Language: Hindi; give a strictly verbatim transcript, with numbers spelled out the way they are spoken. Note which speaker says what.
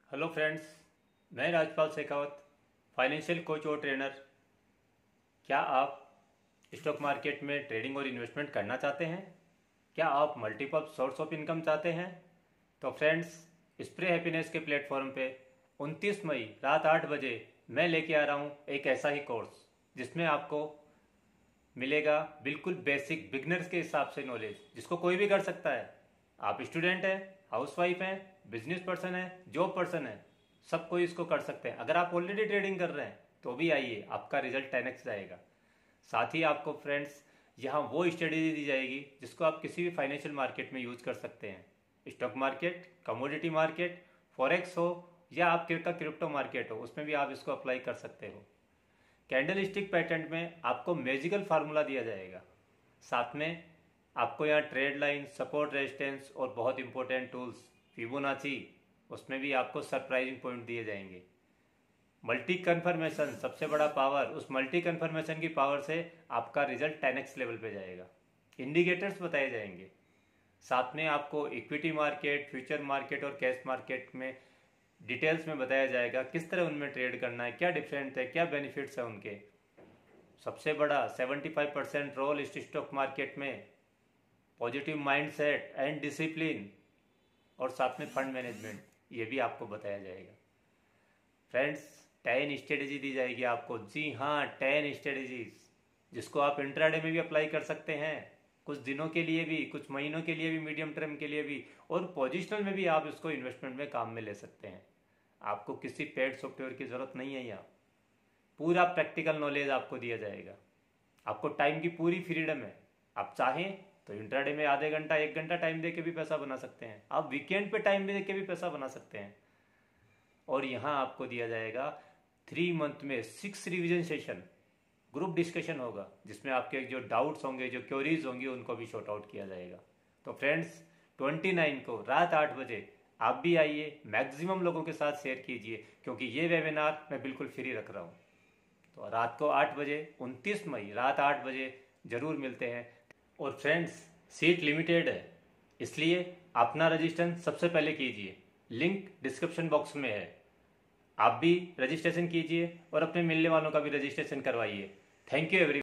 Speaker 1: हेलो फ्रेंड्स, मैं राजपाल शेखावत, फाइनेंशियल कोच और ट्रेनर। क्या आप स्टॉक मार्केट में ट्रेडिंग और इन्वेस्टमेंट करना चाहते हैं? क्या आप मल्टीपल सोर्स ऑफ इनकम चाहते हैं? तो फ्रेंड्स, स्प्रे हैप्पीनेस के प्लेटफॉर्म पे उनतीस मई रात आठ बजे मैं लेके आ रहा हूँ एक ऐसा ही कोर्स जिसमें आपको मिलेगा बिल्कुल बेसिक बिगनर्स के हिसाब से नॉलेज, जिसको कोई भी कर सकता है। आप स्टूडेंट हैं, हाउसवाइफ हैं, बिजनेस पर्सन है, जॉब पर्सन है, सब कोई इसको कर सकते हैं। अगर आप ऑलरेडी ट्रेडिंग कर रहे हैं तो भी आइए, आपका रिजल्ट टेन एक्स जाएगा। साथ ही आपको फ्रेंड्स यहाँ वो स्ट्रेटेजी दी जाएगी जिसको आप किसी भी फाइनेंशियल मार्केट में यूज कर सकते हैं। Stock market, commodity market, forex हो या आपका क्रिप्टो मार्केट हो, उसमें भी आप इसको अप्लाई कर सकते हो। कैंडल स्टिक पैटर्न में आपको मैजिकल फार्मूला दिया जाएगा। साथ में आपको यहाँ ट्रेड लाइन, सपोर्ट, रेजिस्टेंस और बहुत इंपॉर्टेंट टूल्स फिबोनाची, उसमें भी आपको सरप्राइजिंग पॉइंट दिए जाएंगे। मल्टी कन्फर्मेशन सबसे बड़ा पावर, उस मल्टी कन्फर्मेशन की पावर से आपका रिजल्ट टेन एक्स लेवल पे जाएगा। इंडिकेटर्स बताए जाएंगे। साथ में आपको इक्विटी मार्केट, फ्यूचर मार्केट और कैश मार्केट में डिटेल्स में बताया जाएगा किस तरह उनमें ट्रेड करना है, क्या डिफरेंट है, क्या बेनिफिट्स है उनके। सबसे बड़ा सेवेंटी फाइव परसेंट रोल इस स्टॉक मार्केट में पॉजिटिव माइंडसेट एंड डिसिप्लिन और साथ में फंड मैनेजमेंट, ये भी आपको बताया जाएगा। फ्रेंड्स, टेन स्ट्रेटेजी दी जाएगी आपको। जी हाँ, टेन स्ट्रेटेजीज जिसको आप इंट्राडे में भी अप्लाई कर सकते हैं, कुछ दिनों के लिए भी, कुछ महीनों के लिए भी, मीडियम टर्म के लिए भी, और पोजिशनल में भी आप इसको इन्वेस्टमेंट में काम में ले सकते हैं। आपको किसी पेड सॉफ्टवेयर की ज़रूरत नहीं है। यहाँ पूरा प्रैक्टिकल नॉलेज आपको दिया जाएगा। आपको टाइम की पूरी फ्रीडम है। आप चाहें तो इंट्राडे में आधे घंटा, एक घंटा टाइम दे के भी पैसा बना सकते हैं। आप वीकेंड पे टाइम दे के भी पैसा बना सकते हैं। और यहाँ आपको दिया जाएगा थ्री मंथ में six revision session, group discussion होगा जिसमें आपके जो डाउट्स होंगे, जो क्वेरीज होंगी, उनको भी शॉर्ट आउट किया जाएगा। तो फ्रेंड्स, ट्वेंटी नाइन को रात आठ बजे आप भी आइए, मैक्सिमम लोगों के साथ शेयर कीजिए, क्योंकि ये वेबिनार मैं बिल्कुल फ्री रख रहा हूँ। तो रात को आठ बजे, उनतीस मई रात आठ बजे जरूर मिलते हैं। और फ्रेंड्स, सीट लिमिटेड है, इसलिए अपना रजिस्ट्रेशन सबसे पहले कीजिए। लिंक डिस्क्रिप्शन बॉक्स में है। आप भी रजिस्ट्रेशन कीजिए और अपने मिलने वालों का भी रजिस्ट्रेशन करवाइए। Thank you every